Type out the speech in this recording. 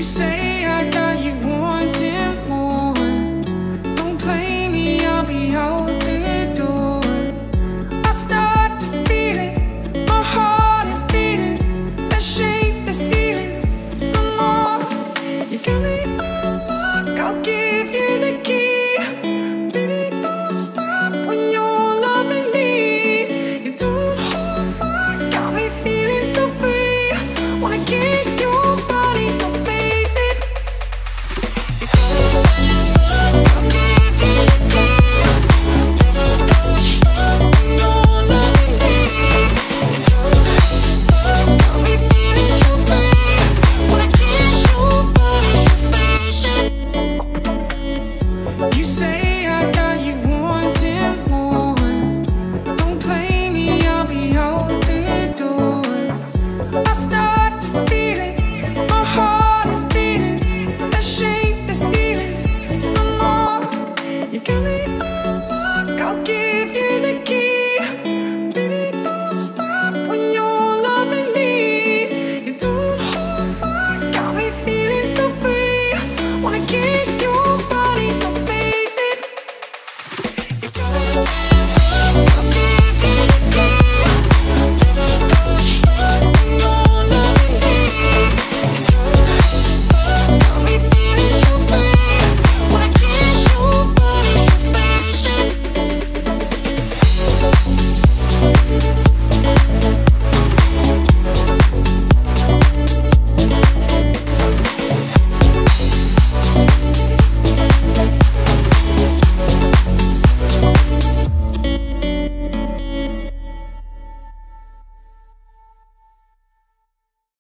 You say I got you wanting more. Don't play me, I'll be out the door. I start to feel it, my heart is beating. Let's shake the ceiling some more. You got me unlocked, I'll give you the key. Baby, don't stop when you're loving me. You don't hold back, got me feeling so free. Wanna kiss your body, so face it. You got me unlocked, I'll give you the key. Baby, don't stop when you're loving me. You don't hold back, got me feeling so free. Wanna kiss your body, so face it. You say I got you wanting more. Don't play me, I'll be out the door. I start to feel it, my heart is beating. Let's shake the ceiling some more. You got me unlocked, I'll give you the key. Baby, don't stop when you're loving me. You don't hold back, got me feeling so free. Wanna kiss your body, so face it. You got me